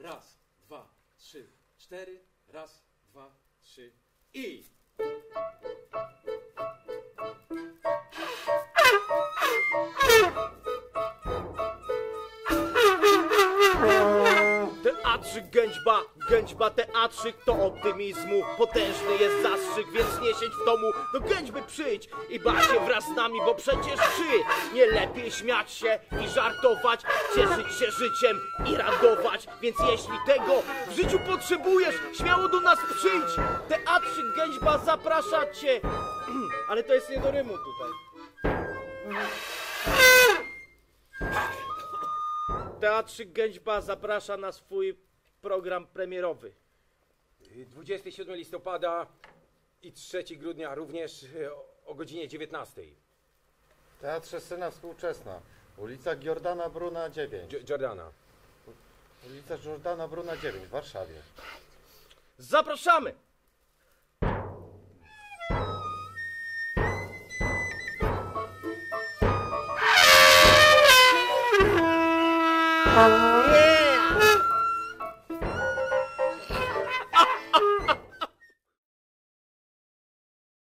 Raz, dwa, trzy, cztery. Raz, dwa, trzy i... Teatrzyk gęćba teatrzyk to optymizmu. Potężny jest zastrzyk, więc nie siedź w domu, do gęćby przyjdź i baw się wraz z nami, bo przecież nie lepiej śmiać się i żartować, cieszyć się życiem i radować. Więc jeśli tego w życiu potrzebujesz, śmiało do nas przyjdź. Teatrzyk gęćba zaprasza cię. Ale to jest nie do rymu tutaj. Teatrzyk gęćba zaprasza na swój program premierowy. 27 listopada i 3 grudnia również o godzinie 19. W Teatrze Scena Współczesna. Ulica Giordana Bruna 9. Jordana. Ulica Giordana Bruna 9 w Warszawie. Zapraszamy! Thank you.